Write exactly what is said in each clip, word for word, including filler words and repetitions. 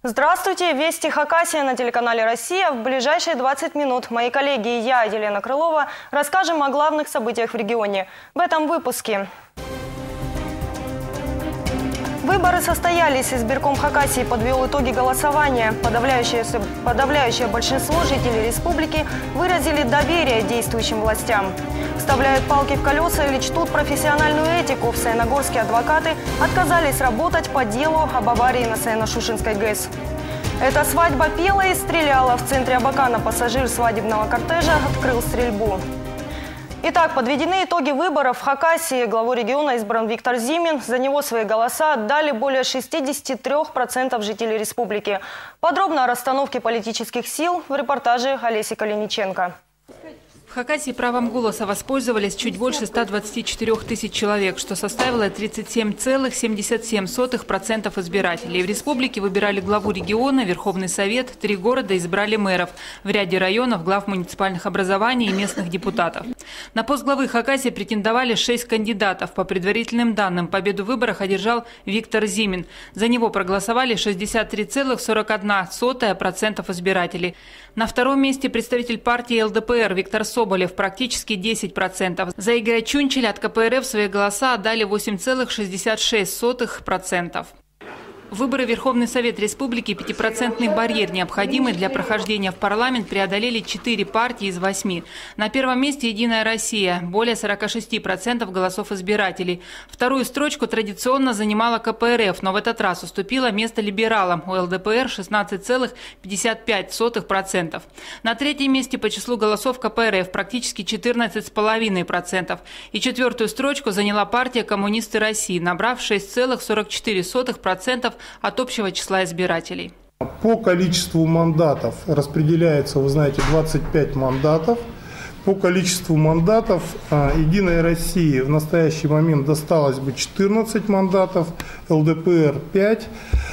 Здравствуйте! Вести Хакасия на телеканале «Россия». В ближайшие двадцать минут мои коллеги и я, Елена Крылова, расскажем о главных событиях в регионе. В этом выпуске. Выборы состоялись. Избирком Хакасии подвел итоги голосования. Подавляющее, подавляющее большинство жителей республики выразили доверие действующим властям. Вставляют палки в колеса или чтут профессиональную этику. В Саяногорске адвокаты отказались работать по делу об аварии на Саяно-Шушенской ГЭС. Эта свадьба пела и стреляла. В центре Абакана пассажир свадебного кортежа открыл стрельбу. Итак, подведены итоги выборов в Хакасии. Главой региона избран Виктор Зимин. За него свои голоса отдали более шестидесяти трёх процентов жителей республики. Подробно о расстановке политических сил в репортаже Олеси Калиниченко. В Хакасии правом голоса воспользовались чуть больше ста двадцати четырёх тысяч человек, что составило тридцать семь целых семьдесят семь сотых процента избирателей. В республике выбирали главу региона, Верховный Совет, три города избрали мэров, в ряде районов глав муниципальных образований и местных депутатов. На пост главы Хакасии претендовали шесть кандидатов. По предварительным данным, победу в выборах одержал Виктор Зимин. За него проголосовали шестьдесят три целых сорок одна сотая процента избирателей. На втором месте представитель партии эл дэ пэ эр Виктор Соболев, практически десять процентов. За Игоря Чунчеля от ка пэ эр эф свои голоса отдали восемь целых шестьдесят шесть сотых процента. Выборы в Верховный Совет Республики пятипроцентный барьер, необходимый для прохождения в парламент, преодолели четыре партии из восьми. На первом месте «Единая Россия» – более сорока шести процентов голосов избирателей. Вторую строчку традиционно занимала ка пэ эр эф, но в этот раз уступила место либералам. У эл дэ пэ эр – шестнадцать целых пятьдесят пять сотых процента. На третьем месте по числу голосов ка пэ эр эф – практически четырнадцать целых пять десятых процента. И четвертую строчку заняла партия «Коммунисты России», набрав шесть целых сорок четыре сотых процента от общего числа избирателей. По количеству мандатов распределяется, вы знаете, двадцать пять мандатов. По количеству мандатов «Единой России» в настоящий момент досталось бы четырнадцать мандатов, эл дэ пэ эр пять,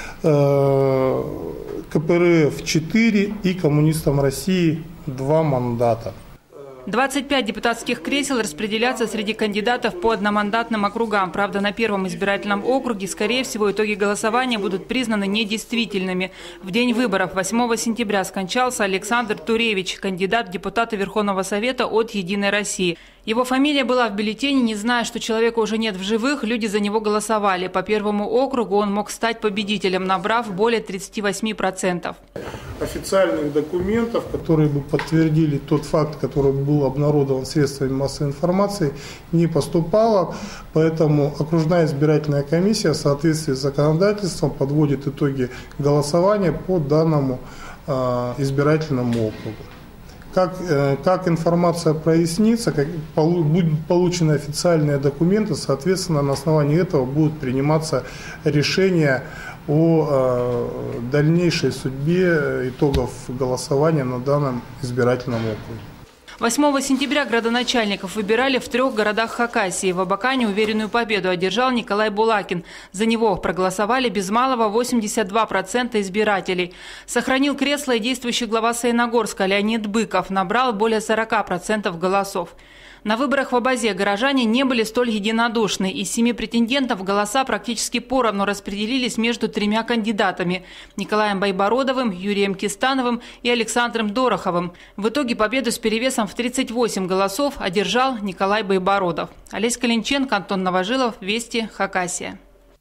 ка пэ эр эф четыре и коммунистам России два мандата. двадцать пять депутатских кресел распределятся среди кандидатов по одномандатным округам. Правда, на первом избирательном округе, скорее всего, итоги голосования будут признаны недействительными. В день выборов восьмого сентября скончался Александр Туревич, кандидат в депутаты Верховного Совета от «Единой России». Его фамилия была в бюллетене, не зная, что человека уже нет в живых, люди за него голосовали. По первому округу он мог стать победителем, набрав более тридцати восьми процентов. Официальных документов, которые бы подтвердили тот факт, который был обнародован средствами массовой информации, не поступало. Поэтому окружная избирательная комиссия в соответствии с законодательством подводит итоги голосования по данному э, избирательному округу. Как, как информация прояснится, как будут получены официальные документы, соответственно, на основании этого будут приниматься решения о э, дальнейшей судьбе итогов голосования на данном избирательном округе. восьмого сентября градоначальников выбирали в трех городах Хакасии. В Абакане уверенную победу одержал Николай Булакин. За него проголосовали без малого восемьдесят два процента избирателей. Сохранил кресло и действующий глава Саяногорска Леонид Быков. Набрал более сорока процентов голосов. На выборах в Абазе горожане не были столь единодушны. Из семи претендентов голоса практически поровну распределились между тремя кандидатами – Николаем Байбородовым, Юрием Кистановым и Александром Дороховым. В итоге победу с перевесом в тридцать восемь голосов одержал Николай Байбородов. Олеся Калиниченко, Антон Новожилов, Вести, Хакасия.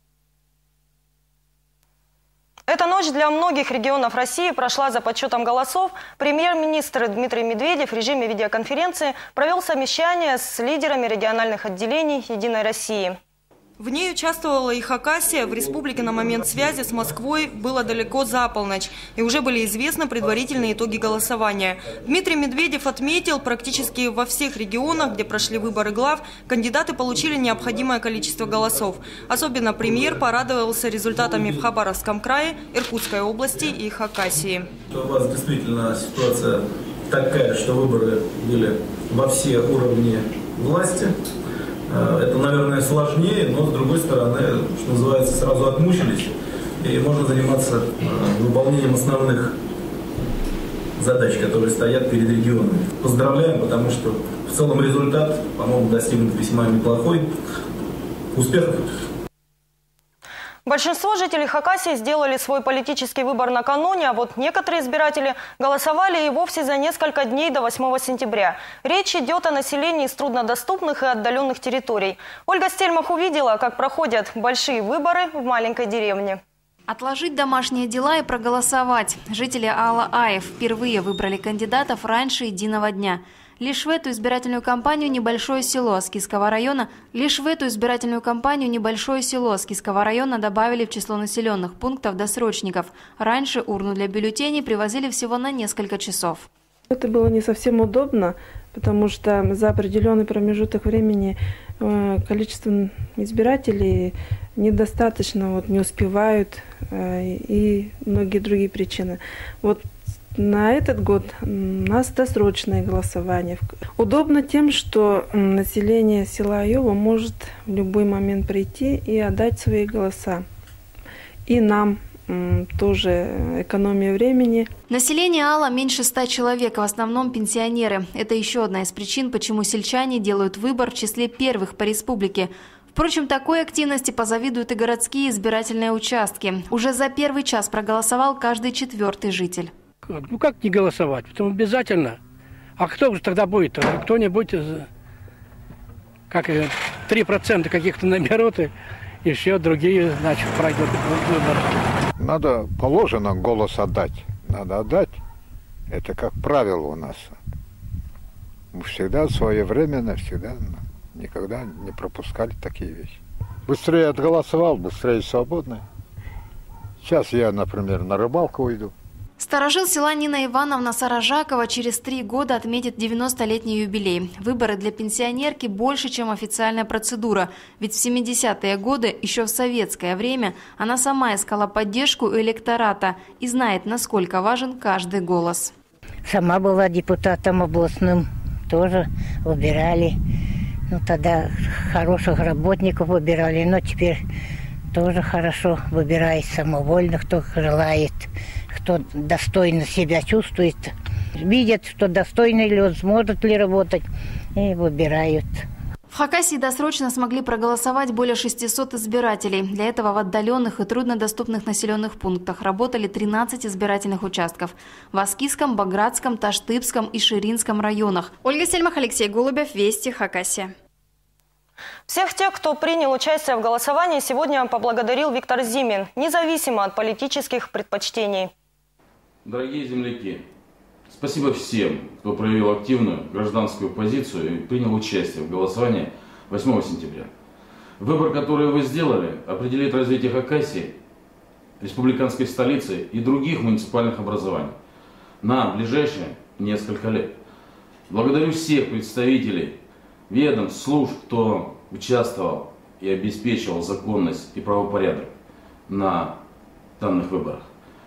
Эта ночь для многих регионов России прошла за подсчетом голосов. Премьер-министр Дмитрий Медведев в режиме видеоконференции провел совещание с лидерами региональных отделений «Единой России». В ней участвовала и Хакасия. В республике на момент связи с Москвой было далеко за полночь. И уже были известны предварительные итоги голосования. Дмитрий Медведев отметил, практически во всех регионах, где прошли выборы глав, кандидаты получили необходимое количество голосов. Особенно премьер порадовался результатами в Хабаровском крае, Иркутской области и Хакасии. У вас действительно ситуация такая, что выборы были во все уровни власти. Это, наверное, сложнее, но, с другой стороны, что называется, сразу отмучились, и можно заниматься выполнением основных задач, которые стоят перед регионами. Поздравляем, потому что в целом результат, по-моему, достигнут весьма неплохой. Успехов! Большинство жителей Хакасии сделали свой политический выбор накануне, а вот некоторые избиратели голосовали и вовсе за несколько дней до восьмого сентября. Речь идет о населении из труднодоступных и отдаленных территорий. Ольга Стельмах увидела, как проходят большие выборы в маленькой деревне. Отложить домашние дела и проголосовать. Жители Аала-Аев впервые выбрали кандидатов раньше единого дня. Лишь в эту избирательную кампанию небольшое село Аскиского района, лишь в эту избирательную кампанию небольшое село Аскиского района добавили в число населенных пунктов досрочников. Раньше урну для бюллетеней привозили всего на несколько часов. Это было не совсем удобно, потому что за определенный промежуток времени количество избирателей недостаточно, вот, не успевают и многие другие причины. Вот на этот год у нас досрочное голосование. Удобно тем, что население села Айова может в любой момент прийти и отдать свои голоса. И нам тоже экономия времени. Население Аала меньше ста человек, в основном пенсионеры. Это еще одна из причин, почему сельчане делают выбор в числе первых по республике. Впрочем, такой активности позавидуют и городские избирательные участки. Уже за первый час проголосовал каждый четвертый житель. Ну как не голосовать? Потому обязательно. А кто же тогда будет? Кто-нибудь, как три процента каких-то наберут, и, и все, другие, значит, пройдут выборы. Надо положено голос отдать. Надо отдать. Это как правило у нас. Мы всегда своевременно, всегда, никогда не пропускали такие вещи. Быстрее отголосовал, быстрее свободно. Сейчас я, например, на рыбалку уйду. Старожил села Нина Ивановна Саражакова через три года отметит девяностолетний юбилей. Выборы для пенсионерки больше, чем официальная процедура. Ведь в семидесятые годы, еще в советское время, она сама искала поддержку у электората и знает, насколько важен каждый голос. Сама была депутатом областным, тоже выбирали. Ну, тогда хороших работников выбирали, но теперь тоже хорошо выбирает самовольно, кто желает. Кто достойно себя чувствует, видят, что достойный ли он, сможет ли работать, и выбирают. В Хакасии досрочно смогли проголосовать более шестисот избирателей. Для этого в отдаленных и труднодоступных населенных пунктах работали тринадцать избирательных участков. В Аскиском, Багратском, Таштыбском и Ширинском районах. Ольга Стельмах, Алексей Голубев, Вести, Хакасия. Всех тех, кто принял участие в голосовании, сегодня поблагодарил Виктор Зимин, независимо от политических предпочтений. Дорогие земляки, спасибо всем, кто проявил активную гражданскую позицию и принял участие в голосовании восьмого сентября. Выбор, который вы сделали, определит развитие Хакасии, республиканской столицы и других муниципальных образований на ближайшие несколько лет. Благодарю всех представителей ведомств, служб, кто участвовал и обеспечивал законность и правопорядок на данных выборах.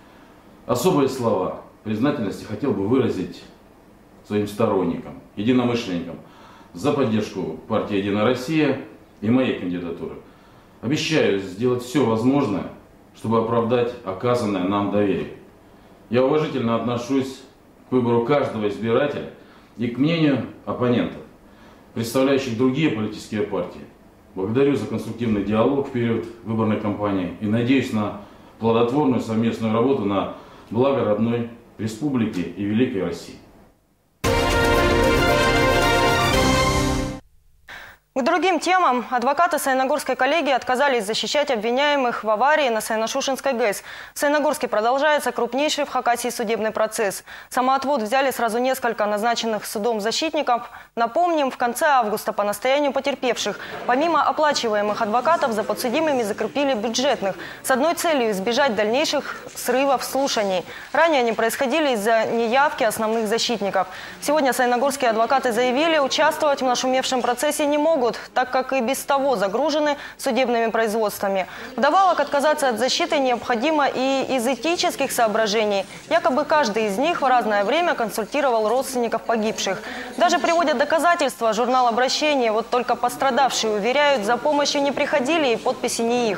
Особые слова признательности хотел бы выразить своим сторонникам, единомышленникам за поддержку партии «Единая Россия» и моей кандидатуры. Обещаю сделать все возможное, чтобы оправдать оказанное нам доверие. Я уважительно отношусь к выбору каждого избирателя и к мнению оппонентов, представляющих другие политические партии. Благодарю за конструктивный диалог в период выборной кампании и надеюсь на плодотворную совместную работу на благо родной республики и великой России. К другим темам. Адвокаты Саяногорской коллегии отказались защищать обвиняемых в аварии на Саяно-Шушенской ГЭС. В Саяногорске продолжается крупнейший в Хакасии судебный процесс. Самоотвод взяли сразу несколько назначенных судом защитников. Напомним, в конце августа по настоянию потерпевших, помимо оплачиваемых адвокатов, за подсудимыми закрепили бюджетных, с одной целью избежать дальнейших срывов слушаний. Ранее они происходили из-за неявки основных защитников. Сегодня саяногорские адвокаты заявили, участвовать в нашумевшем процессе не могут, так как и без того загружены судебными производствами. Вдобавок, отказаться от защиты необходимо и из этических соображений. Якобы каждый из них в разное время консультировал родственников погибших. Даже приводят доказательства, журнал обращений, вот только пострадавшие уверяют, за помощью не приходили и подписи не их.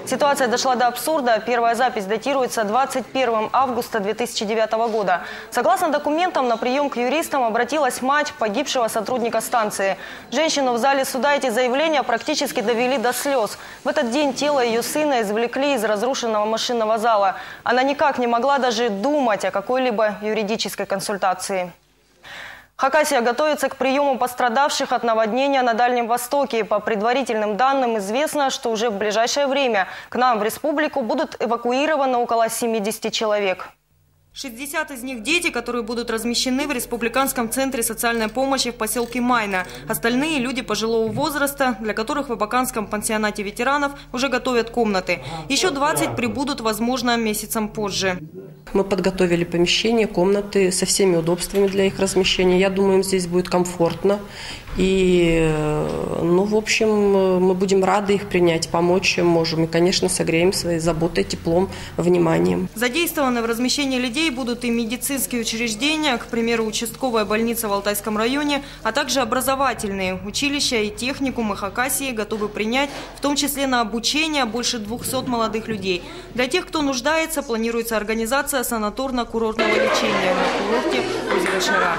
Ситуация дошла до абсурда. Первая запись датируется двадцать первым августа две тысячи девятого года. Согласно документам, на прием к юристам обратилась мать погибшего сотрудника станции. Женщину в зале суда эти заявления практически довели до слез. В этот день тело ее сына извлекли из разрушенного машинного зала. Она никак не могла даже думать о какой-либо юридической консультации. Хакасия готовится к приему пострадавших от наводнения на Дальнем Востоке. По предварительным данным известно, что уже в ближайшее время к нам в республику будут эвакуированы около семидесяти человек. шестьдесят из них дети, которые будут размещены в Республиканском центре социальной помощи в поселке Майна. Остальные люди пожилого возраста, для которых в Абаканском пансионате ветеранов уже готовят комнаты. Еще двадцать прибудут, возможно, месяцем позже. Мы подготовили помещение, комнаты со всеми удобствами для их размещения. Я думаю, им здесь будет комфортно. И, ну, в общем, мы будем рады их принять, помочь им можем. И, конечно, согреем своей заботой, теплом, вниманием. Задействованы в размещении людей будут и медицинские учреждения, к примеру, участковая больница в Алтайском районе, а также образовательные училища и техникумы Хакасии готовы принять, в том числе на обучение, больше двухсот молодых людей. Для тех, кто нуждается, планируется организация санаторно-курортного лечения на курорте озера Шара.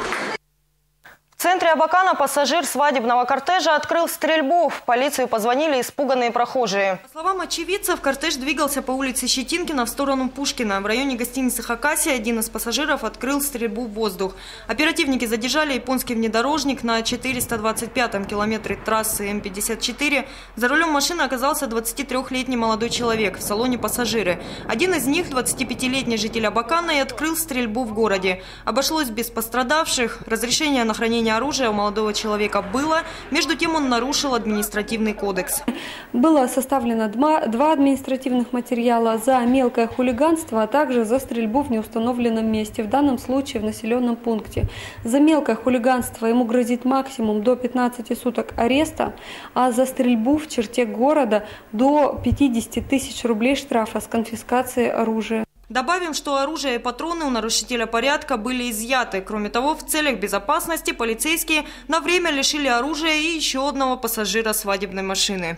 В центре Абакана пассажир свадебного кортежа открыл стрельбу. В полицию позвонили испуганные прохожие. По словам очевидцев, кортеж двигался по улице Щетинкина в сторону Пушкина. В районе гостиницы «Хакасия» один из пассажиров открыл стрельбу в воздух. Оперативники задержали японский внедорожник на четыреста двадцать пятом километре трассы М пятьдесят четыре. За рулем машины оказался двадцатитрёхлетний молодой человек, в салоне пассажиры. Один из них, двадцатипятилетний житель Абакана, и открыл стрельбу в городе. Обошлось без пострадавших. Разрешение на хранение оружия у молодого человека было. Между тем он нарушил административный кодекс. Было составлено два, два административных материала за мелкое хулиганство, а также за стрельбу в неустановленном месте, в данном случае в населенном пункте. За мелкое хулиганство ему грозит максимум до пятнадцати суток ареста, а за стрельбу в черте города до пятидесяти тысяч рублей штрафа с конфискацией оружия. Добавим, что оружие и патроны у нарушителя порядка были изъяты. Кроме того, в целях безопасности полицейские на время лишили оружия и еще одного пассажира свадебной машины.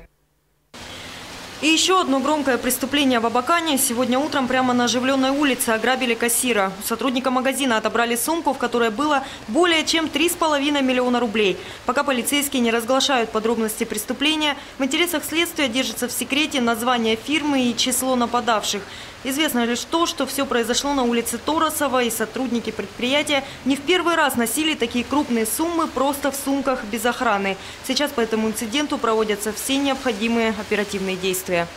И еще одно громкое преступление в Абакане. Сегодня утром прямо на оживленной улице ограбили кассира. У сотрудника магазина отобрали сумку, в которой было более чем три с половиной миллиона рублей. Пока полицейские не разглашают подробности преступления, в интересах следствия держится в секрете название фирмы и число нападавших. Известно лишь то, что все произошло на улице Торосова, и сотрудники предприятия не в первый раз носили такие крупные суммы просто в сумках без охраны. Сейчас по этому инциденту проводятся все необходимые оперативные действия.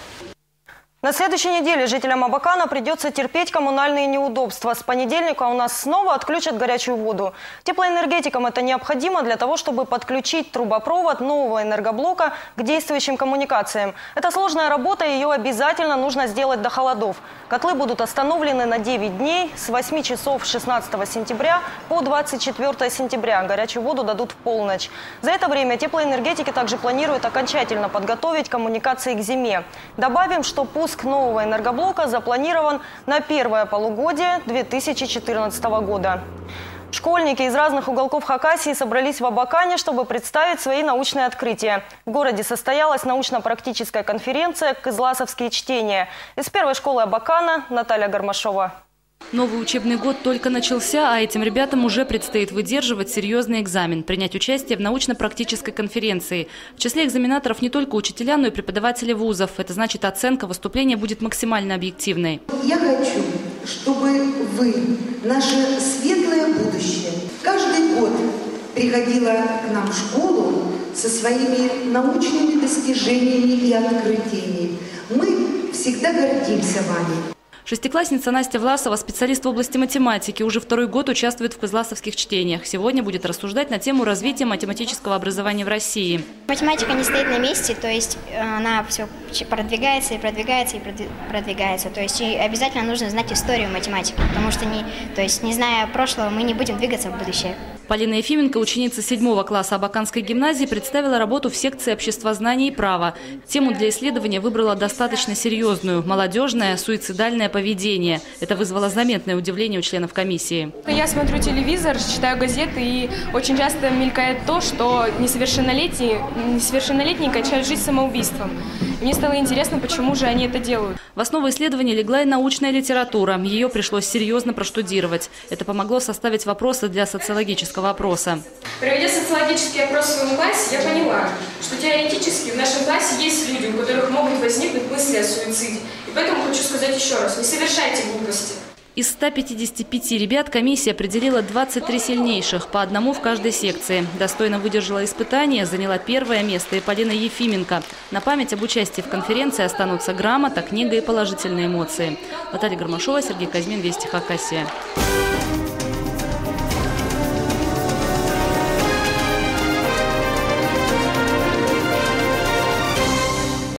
На следующей неделе жителям Абакана придется терпеть коммунальные неудобства. С понедельника у нас снова отключат горячую воду. Теплоэнергетикам это необходимо для того, чтобы подключить трубопровод нового энергоблока к действующим коммуникациям. Это сложная работа, ее обязательно нужно сделать до холодов. Котлы будут остановлены на девять дней с восьми часов шестнадцатого сентября по двадцать четвёртое сентября. Горячую воду дадут в полночь. За это время теплоэнергетики также планируют окончательно подготовить коммуникации к зиме. Добавим, что пуск Пуск нового энергоблока запланирован на первое полугодие две тысячи четырнадцатого года. Школьники из разных уголков Хакасии собрались в Абакане, чтобы представить свои научные открытия. В городе состоялась научно-практическая конференция «Кызласовские чтения». Из первой школы Абакана Наталья Гармашова. Новый учебный год только начался, а этим ребятам уже предстоит выдерживать серьезный экзамен, принять участие в научно-практической конференции. В числе экзаменаторов не только учителя, но и преподаватели вузов. Это значит, оценка выступления будет максимально объективной. Я хочу, чтобы вы, наше светлое будущее, каждый год приходила к нам в школу со своими научными достижениями и открытиями. Мы всегда гордимся вами. Шестиклассница Настя Власова, специалист в области математики, уже второй год участвует в кызласовских чтениях. Сегодня будет рассуждать на тему развития математического образования в России. Математика не стоит на месте, то есть она все продвигается и продвигается и продвигается. То есть и обязательно нужно знать историю математики, потому что не, то есть, не зная прошлого, мы не будем двигаться в будущее. Полина Ефименко, ученица седьмого класса Абаканской гимназии, представила работу в секции обществознания и права. Тему для исследования выбрала достаточно серьезную – молодежное суицидальное поведение. Это вызвало заметное удивление у членов комиссии. Я смотрю телевизор, читаю газеты, и очень часто мелькает то, что несовершеннолетние, несовершеннолетние кончают жизнь самоубийством. мне стало интересно, почему же они это делают. В основу исследования легла и научная литература. Ее пришлось серьезно проштудировать. Это помогло составить вопросы для социологического опроса. Проведя социологический опрос в своем классе, я поняла, что теоретически в нашем классе есть люди, у которых могут возникнуть мысли о суициде. И поэтому хочу сказать еще раз, не совершайте глупости. Из ста пятидесяти пяти ребят комиссия определила двадцать три сильнейших, по одному в каждой секции. Достойно выдержала испытание, заняла первое место и Полина Ефименко. На память об участии в конференции останутся грамота, книга и положительные эмоции. Наталья Гармашова, Сергей Казьмин, Вести Хакасия.